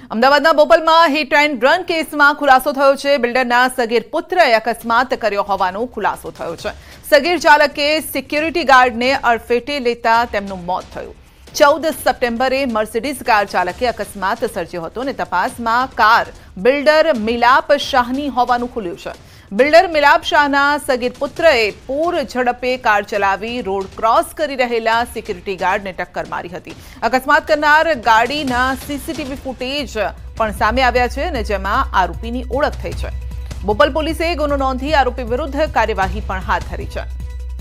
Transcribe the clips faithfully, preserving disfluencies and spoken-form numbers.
અમદાવાદના બોપલમાં hit and run કેસમાં ખુલાસો થયો છે। બિલ્ડરના સગીર પુત્રએ અકસ્માત કર્યો હોવાનો ખુલાસો થયો છે। સગીર ચાલકે સિક્યુરિટી ગાર્ડને અડફેટે લેતા તેમનું મોત થયું। ચૌદ સપ્ટેમ્બરે મર્સિડીઝ કાર ચાલકે અકસ્માત સર્જ્યો હતો અને તપાસમાં કાર બિલ્ડર મિલાપ શાહની હોવાનું ખુલ્યું છે। બિલ્ડર મિલાપ શાહના સગીર પુત્રએ પૂર ઝડપે કાર ચલાવી રોડ ક્રોસ કરી રહેલા સિક્યુરિટી ગાર્ડને ટક્કર મારી હતી। અકસ્માત કરનાર ગાડીના સીસીટીવી ફૂટેજ પણ સામે આવ્યા છે અને જેમાં આરોપીની ઓળખ થઈ છે। બોપલ પોલીસે ગુનો નોંધી આરોપી વિરુદ્ધ કાર્યવાહી પણ હાથ ધરી છે।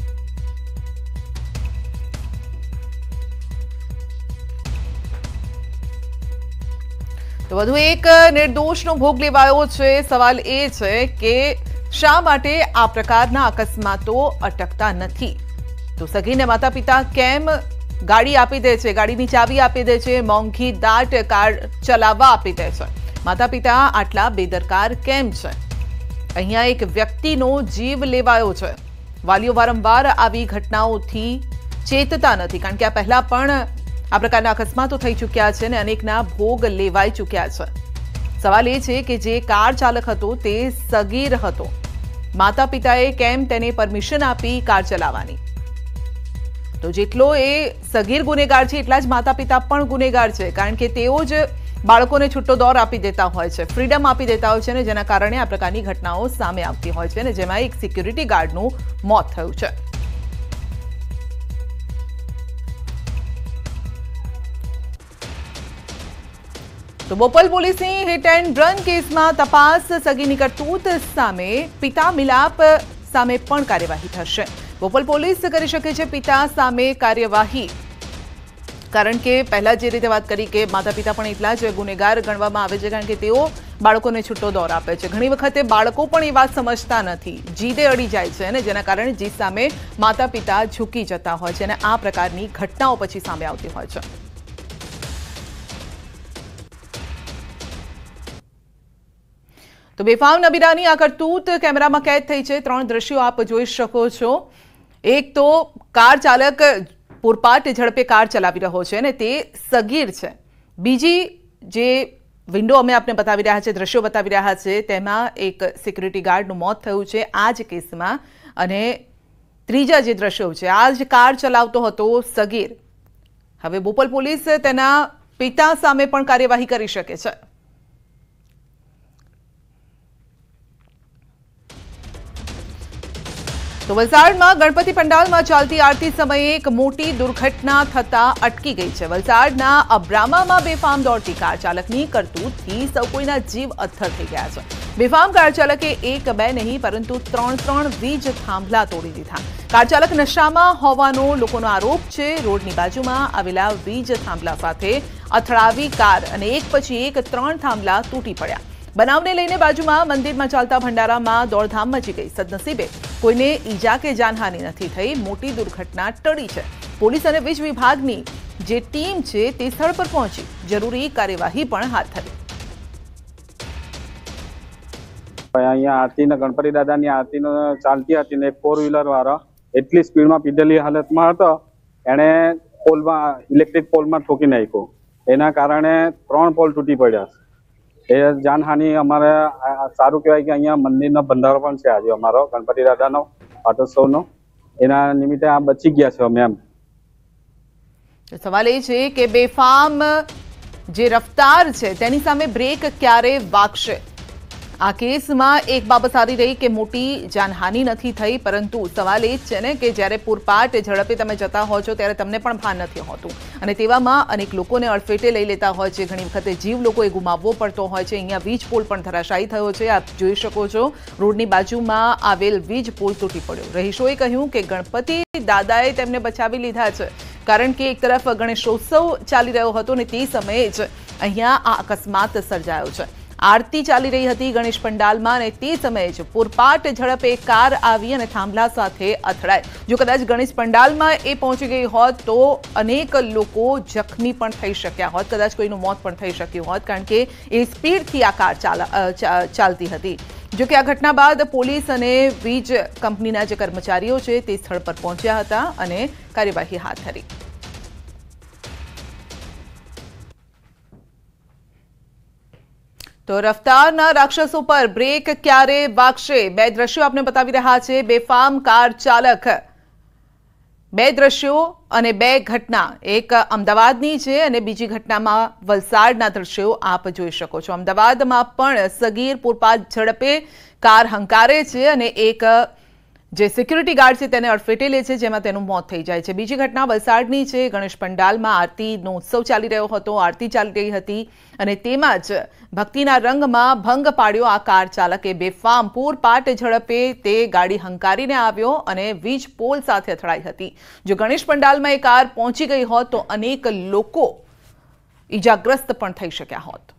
તો વધુ એક નિર્દોષનો ભોગ લેવાયો છે। સવાલ એ છે કે શા માટે આ પ્રકારના અકસ્માતો અટકતા નથી? તો સગીને માતા પિતા કેમ ગાડી આપી દે છે, ગાડીની ચાવી આપી દે છે, મોંઘી દાટ કાર ચલાવવા આપી દે છે? માતા પિતા આટલા બેદરકાર કેમ છે? અહીંયા એક વ્યક્તિનો જીવ લેવાયો છે। વાલીઓ વારંવાર આવી ઘટનાઓથી ચેતતા નથી, કારણ કે આ પહેલા પણ આ પ્રકારના અકસ્માતો થઈ ચૂક્યા છે અને અનેકના ભોગ લેવાઈ ચૂક્યા છે। સવાલ એ છે કે જે કાર ચાલક હતો તે સગીર હતો, માતા પિતાએ કેમ તેને પરમિશન આપી કાર ચલાવવાની? તો જેટલો એ સગીર ગુનેગાર છે એટલા જ માતા પિતા પણ ગુનેગાર છે, કારણ કે તેઓ જ બાળકોને છૂટો દોર આપી દેતા હોય છે, ફ્રીડમ આપી દેતા હોય છે અને જેના કારણે આ પ્રકારની ઘટનાઓ સામે આવતી હોય છે અને જેમાં એક સિક્યુરિટી ગાર્ડનું મોત થયું છે। તો બોપલ પોલીસની હિટ એન્ડ રન કેસમાં તપાસ સગીની કરતૂત સામે પિતા મિલાપ સામે પણ કાર્યવાહી થશે। બોપલ પોલીસ કરી શકે છે પિતા સામે કાર્યવાહી, કારણ કે પહેલા જે રીતે વાત કરી કે માતા પિતા પણ એટલા જ ગુનેગાર ગણવામાં આવે છે, કારણ કે તેઓ બાળકોને છૂટો દોર આપે છે। ઘણી વખતે બાળકો પણ એ વાત સમજતા નથી, જીદે અડી જાય છે અને જેના કારણે જીદ સામે માતા પિતા ઝૂકી જતા હોય છે અને આ પ્રકારની ઘટનાઓ પછી સામે આવતી હોય છે। તો બેફામ નબીરાની આ કરતૂત કેમેરામાં કેદ થઈ છે। ત્રણ દ્રશ્યો આપ જોઈ શકો છો। એક તો કાર ચાલક પૂરપાટ ઝડપે કાર ચલાવી રહ્યો છે અને તે સગીર છે। બીજી જે વિન્ડો અમે આપને બતાવી રહ્યા છે, દ્રશ્યો બતાવી રહ્યા છે, તેમાં એક સિક્યુરિટી ગાર્ડનું મોત થયું છે આ જ કેસમાં। અને ત્રીજા જે દ્રશ્યો છે, આ જ કાર ચલાવતો હતો સગીર। હવે બોપલ પોલીસ તેના પિતા સામે પણ કાર્યવાહી કરી શકે છે। તો વલસાડમાં ગણપતિ પંડાલમાં ચાલતી આરતી સમયે એક મોટી દુર્ઘટના થતા અટકી ગઈ છે। વલસાડના અબ્રામામાં બેફામ દોડતી કાર ચાલકની કરતૂતથી સૌ કોઈના જીવ અથ્થર થઈ ગયા છે। બેફામ કાર ચાલકે એક બે નહીં પરંતુ ત્રણ ત્રણ વીજ થાંભલા તોડી દીધા। કાર ચાલક નશામાં હોવાનો લોકોનો આરોપ છે। રોડની બાજુમાં આવેલા વીજ થાંભલા સાથે અથડાવી કાર અને એક પછી એક ત્રણ થાંભલા તૂટી પડ્યા। બનાવને લઈને બાજુમાં મંદિરમાં ચાલતા ભંડારામાં દોડધામ મચી ગઈ। સદનસીબે કોઈને ઈજા કે જાનહાનિ નથી થઈ। મોટી દુર્ઘટના ટળી છે। પોલીસ અને વીજ વિભાગની જે ટીમ છે તે સ્થળ પર પહોંચી જરૂરી કાર્યવાહી પણ હાથ ધરી। અહીંયા આરતીને ગણપતિ દાદાની આરતી ચાલતી હતી ને ફોર વ્હીલર વાળો એટલી સ્પીડમાં પીધેલી હાલતમાં હતો, એણે પોલમાં ઇલેક્ટ્રિક પોલમાં ઠોકી નાખ્યો। એના કારણે ત્રણ પોલ તૂટી પડ્યા। એ જાનહાનિ અમારે સારું કહેવાય કે અહીંયા મંદિરનો ભંડારો પણ છે આજે અમારો ગણપતિ દાદાનો પાટોત્સવનો, એના નિમિત્તે આ બચી ગયા છે અમે એમ। સવાલ એ છે કે બેફામ જે રફતાર છે તેની સામે બ્રેક ક્યારે વાગશે? આ કેસમાં એક બાબત સારી રહી કે મોટી જાનહાનિ નથી થઈ, પરંતુ સવાલ એ જ છે ને કે જ્યારે પૂરપાટ ઝડપે તમે જતા હો છો ત્યારે તમને પણ ભાન નથી હોતું અને તેવામાં અનેક લોકોને અડફેટે લઈ લેતા હોય છે। ઘણી વખતે જીવ લોકોએ ગુમાવવો પડતો હોય છે। અહીંયા વીજ પોલ પણ ધરાશાયી થયો છે, આપ જોઈ શકો છો। રોડની બાજુમાં આવેલ વીજ પોલ તૂટી પડ્યો। રહીશોએ કહ્યું કે ગણપતિ દાદાએ તેમને બચાવી લીધા છે, કારણ કે એક તરફ ગણેશોત્સવ ચાલી રહ્યો હતો અને તે સમયે જ અહીંયા આ અકસ્માત સર્જાયો છે। આરતી ચાલી રહી હતી ગણેશ પંડાલમાં અને તે સમયે જ પૂરપાટ ઝડપે કાર આવી અને થાંભલા સાથે અથડાઈ। જો કદાચ ગણેશ પંડાલમાં એ પહોંચી ગઈ હોત તો અનેક લોકો જખમી પણ થઈ શક્યા હોત, કદાચ કોઈનું મોત પણ થઈ શક્યું હોત, કારણ કે એ સ્પીડથી આ કાર ચાલતી હતી। જો કે આ ઘટના બાદ પોલીસ અને વીજ કંપનીના જે કર્મચારીઓ છે તે સ્થળ પર પહોંચ્યા હતા અને કાર્યવાહી હાથ ધરી। તો રફતારના રાક્ષસો પર બ્રેક ક્યારે વાગશે? બે દ્રશ્યો આપને બતાવી રહ્યા છે. બેફામ કાર ચાલક, બે દ્રશ્યો અને બે ઘટના, એક અમદાવાદની છે અને બીજી ઘટનામાં વલસાડના દ્રશ્યો આપ જોઈ શકો છો. અમદાવાદમાં પણ સગીર પૂરપાટ ઝડપે કાર હંકારે છે અને એક જે સિક્યુરિટી ગાર્ડ છે તેને અડફેટે લે છે, જેમાં તેનું મોત થઈ જાય છે. બીજી ઘટના વલસાડની છે. ગણેશ પંડાલમાં આરતીનો ઉત્સવ ચાલી રહ્યો હતો, આરતી ચાલી રહી હતી અને તેમાં જ ભક્તિના રંગમાં ભંગ પાડ્યો આ કાર ચાલકે. બેફામ પૂરપાટ ઝડપે તે ગાડી હંકારીને આવ્યો અને વીજ પોલ સાથે અથડાઈ હતી. જો ગણેશ પંડાલમાં એ કાર પહોંચી ગઈ હોત તો અનેક લોકો ઈજાગ્રસ્ત પણ થઈ શક્યા હોત.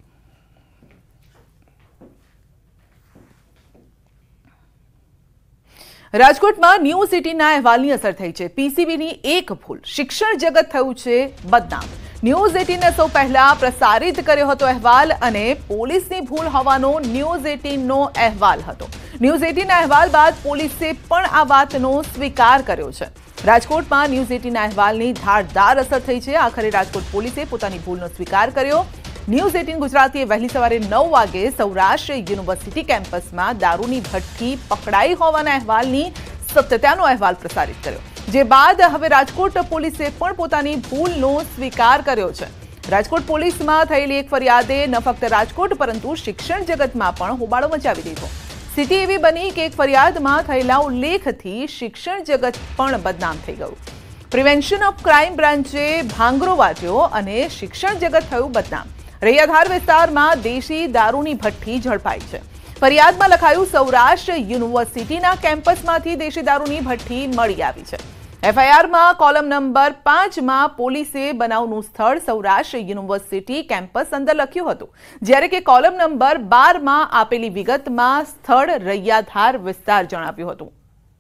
રાજકોટમાં ન્યૂ સિટીના અહેવાલની અસર થઈ છે. પીસીબીની એક ભૂલ, શિક્ષણ જગત થયું છે બદનામ. ન્યૂઝ એટીને સૌ પહેલા પ્રસારિત કર્યો હતો અહેવાલ અને પોલીસની ભૂલ હોવાનો ન્યૂઝ એટીનનો અહેવાલ હતો. ન્યૂઝ એટીનના અહેવાલ બાદ પોલીસે પણ આ વાતનો સ્વીકાર કર્યો છે. રાજકોટમાં ન્યૂઝ એટીનના અહેવાલની ધારદાર અસર થઈ છે. આખરે રાજકોટ પોલીસે પોતાની ભૂલનો સ્વીકાર કર્યો. ન્યૂઝ એટીન ગુજરાતીએ વહેલી સવારે નવ વાગે સૌરાષ્ટ્ર યુનિવર્સિટી કેમ્પસમાં દારૂની ભઠ્ઠી પકડાઈ હોવાના અહેવાલની સત્યતાનો અહેવાલ પ્રસારિત કર્યો. જે બાદ હવે રાજકોટ પોલીસે પણ પોતાની ભૂલનો સ્વીકાર કર્યો છે. રાજકોટ પોલીસમાં થયેલી એક ફરિયાદે ન ફક્ત રાજકોટ પરંતુ શિક્ષણ જગતમાં પણ હોબાળો મચાવી દીધો. સ્થિતિ એવી બની કે એક ફરિયાદમાં થયેલા ઉલ્લેખથી શિક્ષણ જગત પણ બદનામ થઈ ગયું. પ્રિવેન્શન ઓફ ક્રાઇમ બ્રાન્ચે ભાંગરો વાટ્યો અને શિક્ષણ જગત થયું બદનામ. રૈયાધાર વિસ્તારમાં દેશી દારૂની ભઠ્ઠી ઝડપાઈ છે. ફરિયાદમાં લખાયું, સૌરાષ્ટ્ર યુનિવર્સિટીના કેમ્પસમાંથી દેશી દારૂની ભઠ્ઠી મળી આવી છે. એફઆઈઆરમાં કોલમ નંબર પાંચમાં પોલીસે બનાવનું સ્થળ સૌરાષ્ટ્ર યુનિવર્સિટી કેમ્પસ અંદર લખ્યું હતું, જ્યારે કે કોલમ નંબર બારમાં આપેલી વિગતમાં સ્થળ રૈયાધાર વિસ્તાર જણાવ્યું હતું.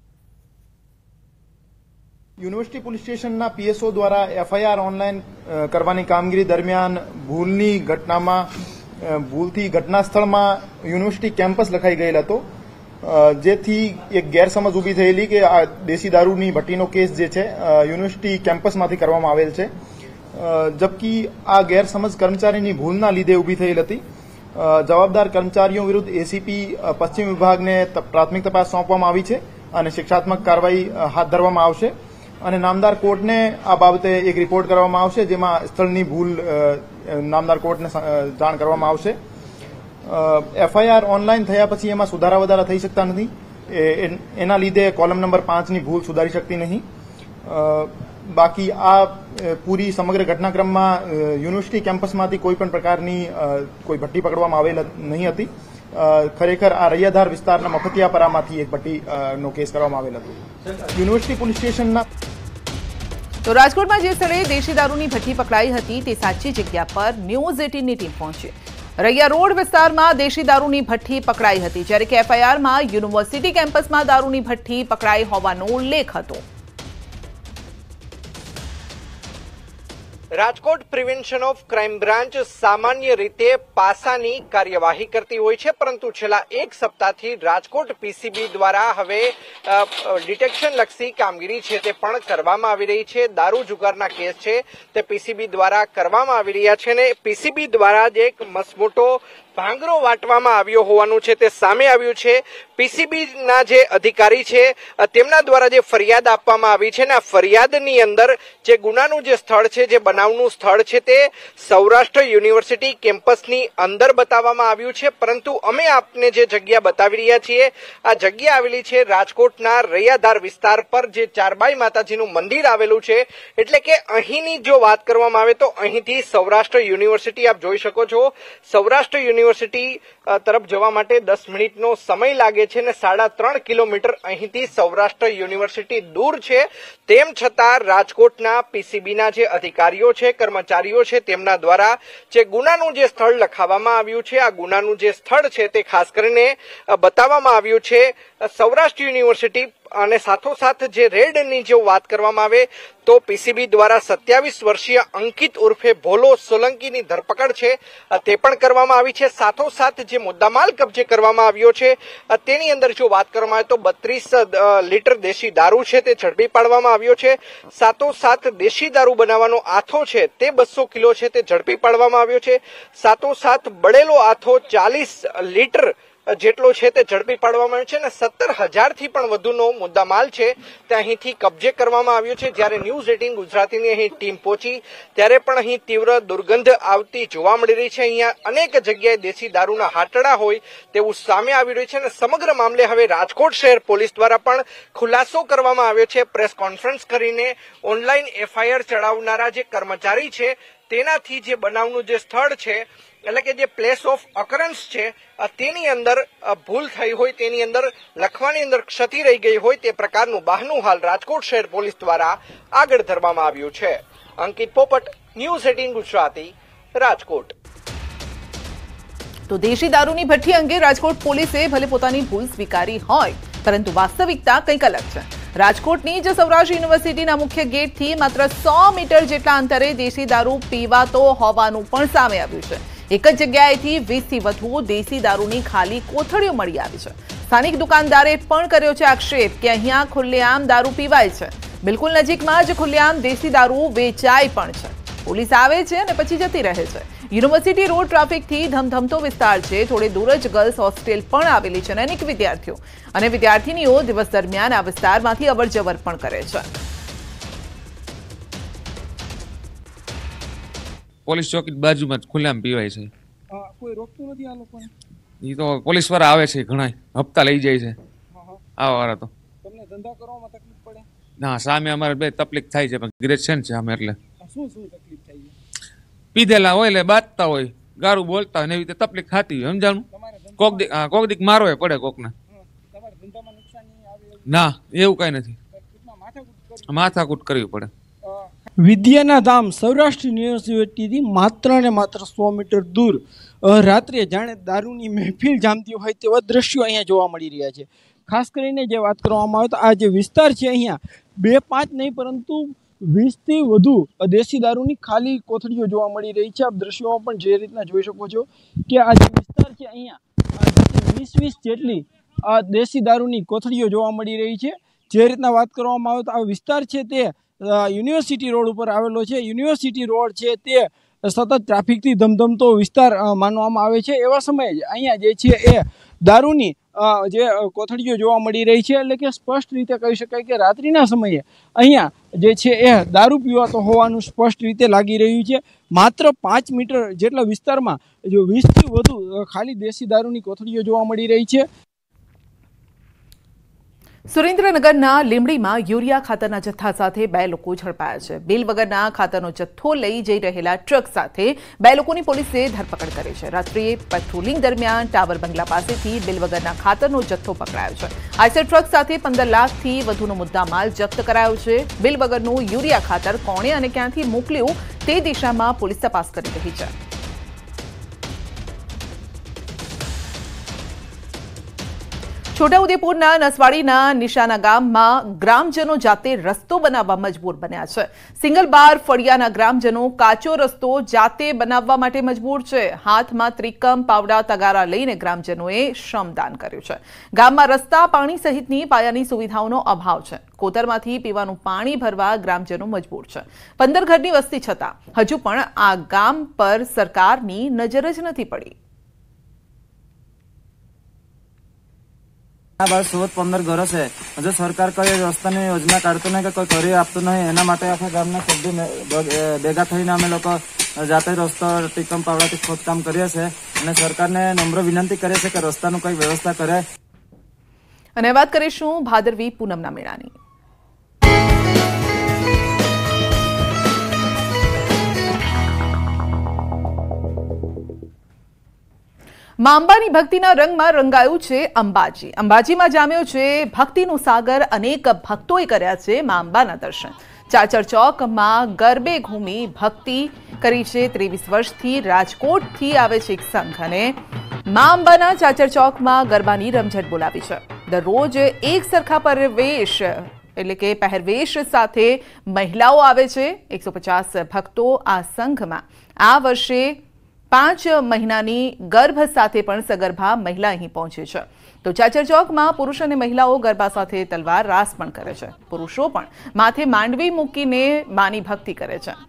યુનિવર્સિટી પોલીસ સ્ટેશનના પીએસઓ દ્વારા એફઆઈઆર ઓનલાઈન કરવાની કામગીરી દરમિયાન ભૂલની ઘટનામાં ભૂલથી ઘટના સ્થળમાં યુનિવર્સિટી કેમ્પસ લખાઈ ગયેલ હતો, જેથી એક ગેરસમજ ઊભી થયેલી કે આ દેશી દારૂની ભઠ્ઠીનો કેસ જે છે યુનિવર્સિટી કેમ્પસમાંથી કરવામાં આવેલ છે. જબકી આ ગેરસમજ કર્મચારીની ભૂલના લીધે ઊભી થયેલ હતી. જવાબદાર કર્મચારીઓ વિરુદ્ધ એસીપી પશ્ચિમ વિભાગને પ્રાથમિક તપાસ સોંપવામાં આવી છે અને શિક્ષાત્મક કાર્યવાહી હાથ ધરવામાં આવશે અને નામદાર કોર્ટને આ બાબતે એક રિપોર્ટ કરવામાં આવશે, જેમાં સ્થળની ભૂલ નામદાર કોર્ટને જાણ કરવામાં આવશે. એફઆઈઆર ઓનલાઈન થયા પછી એમાં સુધારા વધારા થઈ શકતા નથી, એના લીધે કોલમ નંબર પાંચની ભૂલ સુધારી શકતી નહીં. બાકી આ પૂરી સમગ્ર ઘટનાક્રમમાં યુનિવર્સિટી કેમ્પસમાંથી કોઈ પણ પ્રકારની કોઈ ભઠ્ઠી પકડવામાં આવેલ નહીં હતી. ખરેખર આ રૈયાધાર વિસ્તારના મફતિયાપરામાંથી એક ભઠ્ઠીનો કેસ કરવામાં આવેલ હતો. યુનિવર્સિટી પોલીસ સ્ટેશનના તો રાજકોટમાં જે સ્થળે દેશી દારૂની ભઠ્ઠી પકડાઈ હતી તે સાચી જગ્યા પર ન્યૂઝ એટીનની ટીમ પહોંચી. રૈયા રોડ વિસ્તારમાં દેશી દારૂની ભઠ્ઠી પકડાઈ હતી, જ્યારે કે એફઆઈઆરમાં યુનિવર્સિટી કેમ્પસમાં દારૂની ભઠ્ઠી પકડાઈ હોવાનો ઉલ્લેખ હતો. Rajkot prevention of crime branch સામાન્ય રીતે પાસાની કાર્યવાહી કરતી હોય છે, પરંતુ છેલ્લા એક સપ્તાહથી રાજકોટ પીસીબી દ્વારા હવે ડિટેક્શન લક્ષી કામગીરી છે તે પણ કરવામાં આવી રહી છે. દારૂ જુગારના કેસ છે તે પીસીબી દ્વારા કરવામાં આવી રહ્યા છે અને પીસીબી દ્વારા જે એક મસમોટો ભાંગરો વાટવામાં આવ્યો હોવાનું છે તે સામે આવ્યું છે. પીસીબીના જે અધિકારી છે તેમના દ્વારા જે ફરિયાદ આપવામાં આવી છે ને આ ફરિયાદની અંદર જે ગુનાનું જે સ્થળ છે, જે બનાવનું સ્થળ છે તે સૌરાષ્ટ્ર યુનિવર્સિટી કેમ્પસની અંદર બતાવવામાં આવ્યું છે, પરંતુ અમે આપને જે જગ્યા બતાવી રહ્યા છીએ આ જગ્યા આવેલી છે રાજકોટના રૈયાધાર વિસ્તાર પર, જે ચારબાઈ માતાજીનું મંદિર આવેલું છે. એટલે કે અહીંની જો વાત કરવામાં આવે તો અહીંથી સૌરાષ્ટ્ર યુનિવર્સિટી આપ જોઈ શકો છો. સૌરાષ્ટ્ર યુનિવર્સિટી તરફ જવા માટે દસ મિનિટનો સમય લાગે છે અને સાડા ત્રણ કિલોમીટર અહીંથી સૌરાષ્ટ્ર યુનિવર્સિટી દૂર છે. તેમ છતાં રાજકોટના પીસીબીના જે અધિકારીઓ છે, કર્મચારીઓ છે, તેમના દ્વારા જે ગુનાનું જે સ્થળ લખાવવામાં આવ્યું છે, આ ગુનાનું જે સ્થળ છે તે ખાસ કરીને બતાવવામાં આવ્યું છે સૌરાષ્ટ્ર યુનિવર્સિટી અને સાથોસાથ જે રેડની જો વાત કરવામાં આવે તો પીસીબી દ્વારા સત્યાવીસ વર્ષીય અંકિત ઉર્ફે ભોલો સોલંકીની ધરપકડ છે તે પણ કરવામાં આવી છે। સાથોસાથ જે મુદ્દામાલ કબજે કરવામાં આવ્યો છે તેની અંદર જો વાત કરવામાં આવે તો બત્રીસ લીટર દેશી દારૂ છે તે ઝડપી પાડવામાં આવ્યો છે। સાથોસાથ દેશી દારૂ બનાવવાનો આથો છે તે બસો કિલો છે તે ઝડપી પાડવામાં આવ્યો છે। સાથોસાથ બળેલો આથો ચાલીસ લીટર જેટલો છે તે ઝડપી પાડવામાં આવ્યો છે અને સત્તર હજાર થી પણ વધુનો મુદ્દામાલ છે તે અહીંથી કબજે કરવામાં આવ્યો છે। જ્યારે ન્યૂઝ એટીન ગુજરાતીની અહીં ટીમ પહોંચી ત્યારે પણ અહીં તીવ્ર દુર્ગંધ આવતી જોવા મળી રહી છે। અહીંયા અનેક જગ્યાએ દેશી દારૂના હાટડા હોય તેવું સામે આવી રહ્યું છે અને સમગ્ર મામલે હવે રાજકોટ શહેર પોલીસ દ્વારા પણ ખુલાસો કરવામાં આવ્યો છે। પ્રેસ કોન્ફરન્સ કરીને ઓનલાઈન એફઆઈઆર ચડાવનારા જે કર્મચારી છે તેનાથી જે બનાવનું જે સ્થળ છે એટલે કે જે પ્લેસ ઓફ અકરન્સ છે તેની અંદર ભૂલ થઈ હોય, તેની અંદર લખવાની અંદર ક્ષતિ રહી ગઈ હોય તે પ્રકારનું બહાનું હાલ રાજકોટ શહેર પોલીસ દ્વારા આગળ ધરવામાં આવ્યું છે। અંકિત પોપટ, ન્યૂઝ એટીન ગુજરાતી, રાજકોટ। તો દેશી દારૂની ભઠ્ઠી અંગે રાજકોટ પોલીસે ભલે પોતાની ભૂલ સ્વીકારી હોય પરંતુ વાસ્તવિકતા કંઈક અલગ છે। રાજકોટની જ સૌરાષ્ટ્ર યુનિવર્સિટીના મુખ્ય ગેટથી માત્ર સો મીટર જેટલા અંતરે દેશી દારૂ પીવાતો હોવાનું પણ સામે આવ્યું છે। એક જ જગ્યાએથી વીસ થી વધુ દેશી દારૂની ખાલી કોથળીઓ મળી આવી છે। સ્થાનિક દુકાનદારે પણ કર્યો છે આક્ષેપ કે અહીંયા ખુલ્લેઆમ દારૂ પીવાય છે। બિલકુલ નજીકમાં જ ખુલ્લેઆમ દેશી દારૂ વેચાય પણ છે। પોલીસ આવે છે અને પછી જતી રહે છે। યુનિવર્સિટી રોડ ટ્રાફિકથી ધમધમતો વિસ્તાર છે। થોડે દૂર જ ગર્લ્સ હોસ્ટેલ પણ આવેલી છે અને અનેક વિદ્યાર્થીઓ અને વિદ્યાર્થીનીઓ દિવસ દરમિયાન આ વિસ્તારમાંથી અવરજવર પણ કરે છે। પોલીસ ચોકી બાજુમાં ખુલ્લામ પીવાય છે। કોઈ રોકતું નથી આ લોકોને? એ તો પોલીસ વાળા આવે છે, ઘણા હપ્તા લઈ જાય છે આ વાળા તો। તમને ધંધા કરવામાં તકલીફ પડે? ના, સામે અમારે બે તકલીફ થાય છે પણ ગ્રેજ્યુએશન છે અમે એટલે શું શું તકલીફ થાય છે? પીધેલા હોય એટલે બાજતા હોય, ગારું બોલતા હોય ને એવી રીતે તકલીફ ખાતી હોય, સમજાણું? કોક દી કોક દીક મારો પડે કોકને। તમારા ધંધામાં નુકસાન આવે? ના, એવું કઈ નથી, માથાકૂટ કરવી પડે। વિદ્યાના ધામ સૌરાષ્ટ્ર યુનિવર્સિટીથી માત્ર ને માત્ર સો મીટર દૂર રાત્રે જાણે દારૂની મહેફિલ જામતી હોય તેવા દ્રશ્યો અહીંયા જોવા મળી રહ્યા છે। ખાસ કરીને જે વાત કરવામાં આવે તો આ જે વિસ્તાર છે અહીંયા બે પાંચ નહીં પરંતુ વીસથી વધુ દેશી દારૂની ખાલી કોથળીઓ જોવા મળી રહી છે। આપ દ્રશ્યોમાં પણ જે રીતના જોઈ શકો છો કે આ જે વિસ્તાર છે અહીંયા વીસ વીસ જેટલી દેશી દારૂની કોથળીઓ જોવા મળી રહી છે। જે રીતના વાત કરવામાં આવે તો આ વિસ્તાર છે તે યુનિવર્સિટી રોડ ઉપર આવેલો છે। યુનિવર્સિટી રોડ છે તે સતત ટ્રાફિકથી ધમધમતો વિસ્તાર માનવામાં આવે છે। એવા સમયે જ અહીંયા જે છે એ દારૂની જે કોથળીઓ જોવા મળી રહી છે। એટલે કે સ્પષ્ટ રીતે કહી શકાય કે રાત્રિના સમયે અહીંયા જે છે એ દારૂ પીવાતો હોવાનું સ્પષ્ટ રીતે લાગી રહ્યું છે। માત્ર પાંચ મીટર જેટલા વિસ્તારમાં જો વીસથી વધુ ખાલી દેશી દારૂની કોથળીઓ જોવા મળી રહી છે। સુરેન્દ્રનગરના લીંબડીમાં યુરિયા ખાતરના જથ્થા સાથે બે લોકો ઝડપાયા છે। બિલ વગરના ખાતરનો જથ્થો લઈ જઈ રહેલા ટ્રક સાથે બે લોકોની પોલીસે ધરપકડ કરી છે। રાત્રિએ પેટ્રોલિંગ દરમિયાન ટાવર બંગલા પાસેથી બિલ વગરના ખાતરનો જથ્થો પકડાયો છે। આઈસર ટ્રક સાથે પંદર લાખથી વધુનો મુદ્દામાલ જપ્ત કરાયો છે। બિલ વગરનું યુરિયા ખાતર કોણે અને ક્યાંથી મોકલ્યું તે દિશામાં પોલીસ તપાસ કરી રહી છે। છોટાઉદેપુરના નસવાડીના નિશાના ગામમાં ગ્રામજનો જાતે રસ્તો બનાવવા મજબૂર બન્યા છે। સિંગલ બાર ફળિયાના ગ્રામજનો કાચો રસ્તો જાતે બનાવવા માટે મજબૂર છે। હાથમાં ત્રિકમ, પાવડા, તગારા લઈને ગ્રામજનોએ શ્રમદાન કર્યું છે। ગામમાં રસ્તા, પાણી સહિતની પાયાની સુવિધાઓનો અભાવ છે। કોતરમાંથી પીવાનું પાણી ભરવા ગ્રામજનો મજબૂર છે। પંદર ઘરની વસ્તી છતાં હજુ પણ આ ગામ પર સરકારની નજર જ નથી પડી। બસ ચૌદ પંદર ઘરો છે, હજુ સરકાર કઈ રસ્તાની યોજના કાઢતું નહીં કે કોઈ કરી આપતું નહીં। એના માટે આખા ગામના સભ્યો ભેગા થઈને અમે લોકો જાતે રસ્તો ટીકમ પાવડાથી ખોદકામ કરીએ છીએ અને સરકારને નમ્ર વિનંતી કરીએ છીએ કે રસ્તાનું કઈ વ્યવસ્થા કરે। અને વાત કરીશું ભાદરવી પૂનમના મેળાની। માં અંબાની ભક્તિના રંગમાં રંગાયું છે અંબાજી। અંબાજીમાં જામ્યો છે ભક્તિનો સાગર। અનેક ભક્તોએ કર્યા છે માં અંબાના દર્શન। ચાચર ચોકમાં ગરબે ઘૂમી ભક્તિ કરી છે। ત્રેવીસ વર્ષથી રાજકોટથી આવે છે એક સંઘ અને માં અંબાના ચાચર ચોકમાં ગરબાની રમઝટ બોલાવી છે। દરરોજ એક સરખા પરવેશ એટલે કે પહેરવેશ સાથે મહિલાઓ આવે છે। એકસો પચાસ ભક્તો આ સંઘમાં આ વર્ષે પાંચ મહિનાની ગર્ભ સાથે પણ સગર્ભા મહિલા અહીં પહોંચે છે। તો ચાચર ચોકમાં પુરુષ અને મહિલાઓ ગરબા સાથે તલવાર રાસ પણ કરે છે। પુરુષો પણ માથે માંડવી મૂકીને માની ભક્તિ કરે છે।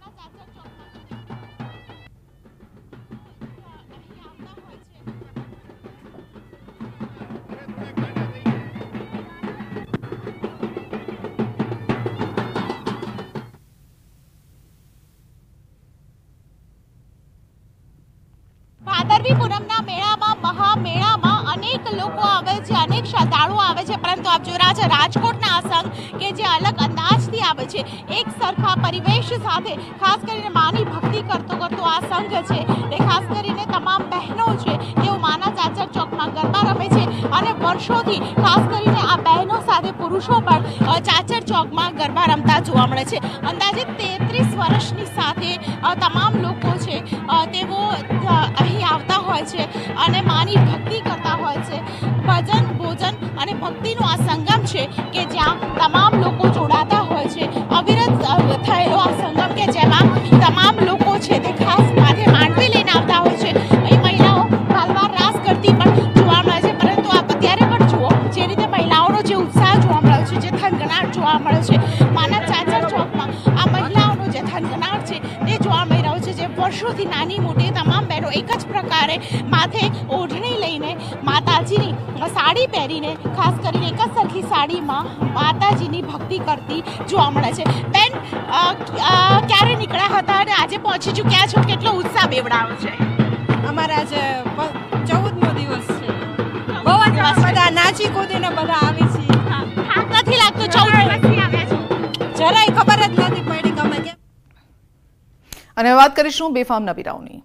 ભાદરવી પૂનમના મેળામાં મહામેળામાં અનેક લોકો આવે છે, અનેક શ્રદ્ધાળુઓ આવે છે, પરંતુ આપ જોઈ રહ્યા છો રાજકોટના આ સંઘ કે જે અલગ અંદાજથી આવે છે, એક સરખા પરિવેશ સાથે ખાસ કરીને માની ભક્તિ કરતો કરતો આ સંઘ છે તે ખાસ કરીને તમામ બહેનો છે તેઓ માના ચાચર ચોકમાં ગરબા રમે છે અને વર્ષોથી ખાસ કરીને આ બહેનો સાથે પુરુષો પણ ચાચર ચોકમાં ગરબા રમતા જોવા મળે છે। અંદાજે તેત્રીસ વર્ષની સાથે તમામ લોકો છે તેઓ અહીં આવતા હોય છે અને માની ભક્તિ કરતા હોય છે। ભજન ભોજન અને ભક્તિનો આ સંગમ છે કે જ્યાં તમામ લોકો જોડાતા હોય છે। અવિરત થયેલો આ સંગમ કે જેમાં તમામ લોકો છે તે ખાસ માથે માંડવી લઈને આવતા હોય છે। અહીં મહિલાઓ તલવાર રાસ કરતી પણ જોવા મળે છે, પરંતુ આપ અત્યારે પણ જુઓ જે રીતે મહિલાઓનો જે ઉત્સાહ જોવા મળ્યો છે, જે થનગનાટ જોવા મળ્યો છે માના ચાચર ચોકમાં આ મહિલાઓનો જે થનગનાટ છે તે જોવા મળી રહ્યો છે। જે વર્ષોથી નાની મોટી તમામ બહેનો એક જ પ્રકારે માથે ઓઢણી લઈને માતાજીની સાડી પહેરીને ખાસ કરીને એક જ સરખી સાડીમાં માતાજીની ભક્તિ કરતી જોવા મળે છે। બેન ક્યારે નીકળ્યા હતા અને આજે પહોંચી ચૂક્યા છો, કેટલો ઉત્સાહ બેવડાવ્યો છે? અમારે આજે ચૌદમો દિવસ છે, બહુ જ બધા નાચી કૂદીને બધા આવી છીએ। થાક નથી લાગતો? ચૌદ દિવસથી આવ્યા છો, જરાય ખબર જ નથી પડી ગમે કેમ। અને વાત કરીશું બેફામ નબીરાઓની।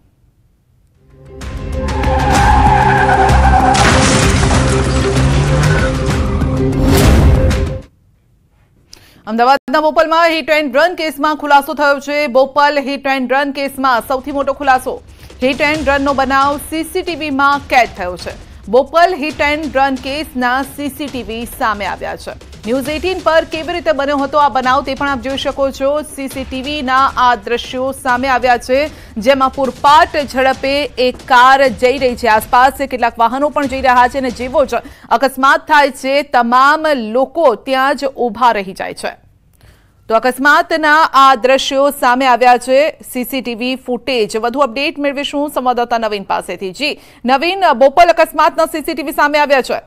અમદાવાદના બોપલમાં હિટ એન્ડ રન કેસમાં ખુલાસો થયો છે। બોપલ હિટ એન્ડ રન કેસમાં સૌથી મોટો ખુલાસો। હિટ એન્ડ રનનો બનાવ સીસીટીવીમાં કેદ થયો છે। બોપલ હિટ એન્ડ રન કેસના સીસીટીવી સામે આવ્યા છે। ન્યૂઝ અઠ્ઠાવીસ પર કેવી રીતે બન્યો હતો આ બનાવ તે પણ આપ જોઈ શકો છો। સીસીટીવીના આ દ્રશ્યો સામે આવ્યા છે, જેમાં પૂરપાટ ઝડપે એક કાર જઈ રહી છે, આસપાસ કેટલાક વાહનો પણ જઈ રહ્યા છે અને જેવો જ અકસ્માત થાય છે તમામ લોકો ત્યાં જ ઊભા રહી જાય છે। તો અકસ્માતના આ દ્રશ્યો સામે આવ્યા છે, સીસીટીવી ફૂટેજ। વધુ અપડેટ મેળવીશું સંવાદદાતા નવીન પાસેથી। જી નવીન, બોપલ અકસ્માતના સીસીટીવી સામે આવ્યા છે।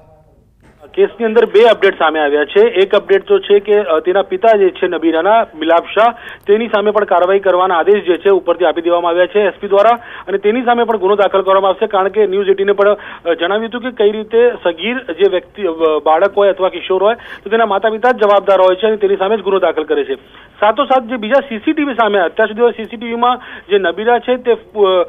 કેસની અંદર બે અપડેટ સામે આવ્યા છે। એક અપડેટ તો છે કે તેના પિતા જે છે નબીરાના મિલાપ શાહ તેની સામે પણ કાર્યવાહી કરવાના આદેશ જે છે ઉપરથી આપી દેવામાં આવ્યા છે એસપી દ્વારા, અને તેની સામે પણ ગુનો દાખલ કરવામાં આવશે। કારણ કે ન્યૂઝ એટીને પણ જણાવ્યું હતું કે કઈ રીતે સગીર જે વ્યક્તિ બાળક હોય અથવા કિશોર હોય તો તેના માતા પિતા જ જવાબદાર હોય છે અને તેની સામે જ ગુનો દાખલ કરે છે। સાથોસાથ જે બીજા સીસીટીવી સામે અત્યાર સુધી સીસીટીવીમાં જે નબીરા છે તે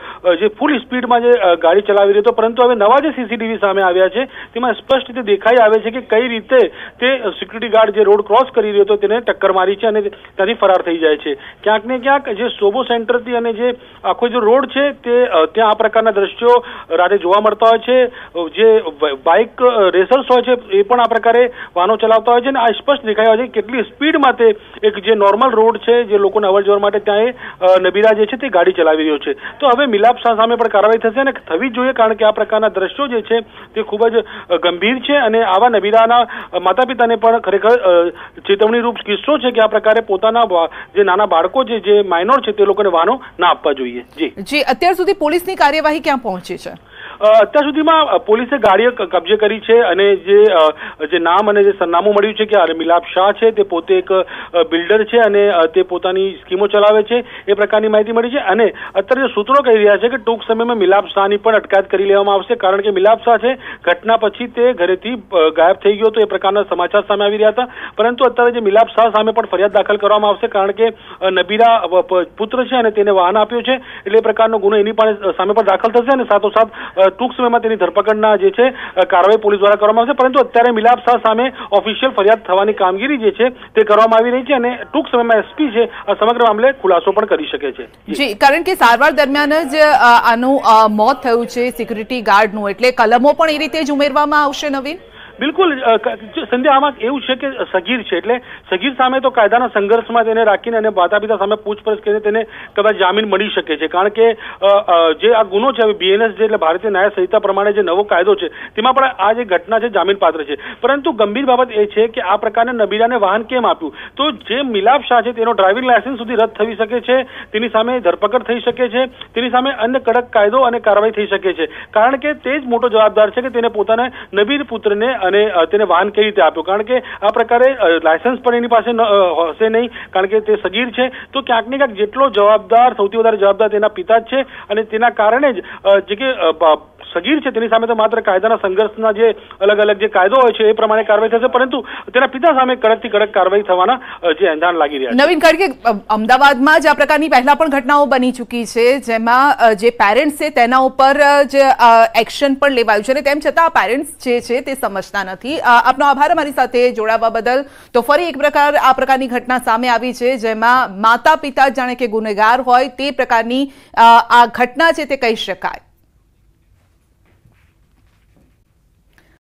જે ફૂલ સ્પીડમાં જે ગાડી ચલાવી રહ્યો હતો, પરંતુ હવે નવા જે સીસીટીવી સામે આવ્યા છે તેમાં સ્પષ્ટ રીતે દેખાઈ આવે છે કે કઈ રીતે તે સિક્યુરિટી ગાર્ડ જે રોડ ક્રોસ કરી રહ્યો હતો તેને ટક્કર મારી છે અને ત્યાંથી ફરાર થઈ જાય છે। ક્યાંક ને ક્યાંક જે સોબો સેન્ટરથી અને જે આખો જે રોડ છે તે ત્યાં આ પ્રકારના દ્રશ્યો રાતે જોવા મળતા હોય છે। જે બાઇક રેસર્સ હોય છે એ પણ આ પ્રકારે વાહનો ચલાવતા હોય છે અને આ સ્પષ્ટ દેખાય છે કેટલી સ્પીડમાં તે એક જે નોર્મલ રોડ છે જે લોકોને અવર જવર માટે ત્યાં નબીરા જે છે તે ગાડી ચલાવી રહ્યો છે। તો હવે મિલાપ શાહ સામે પણ કાર્યવાહી થશે અને થવી જ જોઈએ, કારણ કે આ પ્રકારના દ્રશ્યો જે છે તે ખૂબ જ ગંભીર છે અને આવા નબીરાના માતા પિતાને પણ ખરેખર ચેતવણી રૂપ કિસ્સો છે કે આ પ્રકારે પોતાના જે નાના બાળકો છે જે માઇનોર છે તે લોકોને વાહનો ના આપવા જોઈએ। જી જી અત્યાર સુધી પોલીસની કાર્યવાહી ક્યાં પહોંચી છે? અત્યાર સુધીમાં પોલીસે ગાડીઓ કબજે કરી છે અને જે જે નામ અને જે સરનામું મળ્યું છે કે મિલાપ શાહ છે તે પોતે એક બિલ્ડર છે અને તે પોતાની સ્કીમો ચલાવે છે એ પ્રકારની માહિતી મળી છે। અને અત્યારે જે સૂત્રો કહી રહ્યા છે કે ટૂંક સમયમાં મિલાપ શાહની પણ અટકાયત કરી લેવામાં આવશે, કારણ કે મિલાપ શાહ છે ઘટના પછી તે ઘરેથી ગાયબ થઈ ગયો તો એ પ્રકારના સમાચાર સામે આવી રહ્યા હતા, પરંતુ અત્યારે જે મિલાપ શાહ સામે પણ ફરિયાદ દાખલ કરવામાં આવશે, કારણ કે નબીરા પુત્ર છે અને તેને વાહન આપ્યું છે એટલે એ પ્રકારનો ગુનો એની પણ સામે પણ દાખલ થશે અને સાથોસાથ ટૂંક સમયમાં તેની ધરપકડના જે છે કાર્યવાહી પોલીસ દ્વારા કરવામાં આવશે। પરંતુ અત્યારે મિલાપ શાહ સામે ઓફિશિયલ ફરિયાદ થવાની કામગીરી જે છે તે કરવામાં આવી રહી છે અને ટૂંક સમયમાં એસપી છે આ સમગ્ર મામલે ખુલાસો પણ કરી શકે છે। જી, કારણ કે સારવાર દરમિયાન જ આનું મોત થયું છે સિક્યુરિટી ગાર્ડનું, એટલે કલમો પણ એ રીતે જ ઉમેરવામાં આવશે નવીન? બિલકુલ સંધ્યા, આમાં એવું છે કે સગીર છે એટલે સગીર સામે તો કાયદાના સંઘર્ષમાં તેને રાખીને અને માતા પિતા સામે પૂછપરછ કરીને તેને કદાચ જામીન મળી શકે છે, કારણ કે જે આ ગુનો છે બીએનએસ જે એટલે ભારતીય ન્યાય સંહિતા પ્રમાણે જે નવો કાયદો છે તેમાં પણ આ જે ઘટના છે જામીન પાત્ર છે. પરંતુ ગંભીર બાબત એ છે કે આ પ્રકારના નબીરાને વાહન કેમ આપ્યું? તો જે મિલાપ શાહ છે તેનો ડ્રાઇવિંગ લાયસન્સ સુધી રદ થઈ શકે છે, તેની સામે ધરપકડ થઈ શકે છે, તેની સામે અન્ય કડક કાયદો અને કાર્યવાહી થઈ શકે છે, કારણ કે તે જ મોટો જવાબદાર છે કે તેને પોતાના નબીર પુત્રને અને તેને વાહન કેવી રીતે આપ્યો, કારણ કે આ પ્રકારે લાયસન્સ પણ એની પાસે હશે નહીં, કારણ કે તે સગીર છે. તો ક્યાંક ને ક્યાંક જેટલો જવાબદાર, સૌથી વધારે જવાબદાર તેના પિતા જ છે અને તેના કારણે જ જે કે સગીર છે તેની સામે તો માત્ર કાયદાના સંઘર્ષના જે અલગ અલગ જે કાયદો હોય છે એ પ્રમાણે કાર્યવાહી થશે, પરંતુ તેના પિતા સામે કડકથી કડક કાર્યવાહી થવાના જે એંધાણ લાગી રહ્યા છે. નવીન, કારણ કે અમદાવાદમાં જ આ પ્રકારની પહેલા પણ ઘટનાઓ બની ચૂકી છે જેમાં જે પેરેન્ટ્સ છે તેના ઉપર જ એક્શન પણ લેવાયું છે અને તેમ છતાં પેરેન્ટ્સ જે છે તે સમજતા નથી. આપનો આભાર અમારી સાથે જોડાવા બદલ. તો ફરી એક પ્રકાર આ પ્રકારની ઘટના સામે આવી છે જેમાં માતા પિતા જાણે કે ગુનેગાર હોય તે પ્રકારની આ ઘટના છે તે કહી શકાય.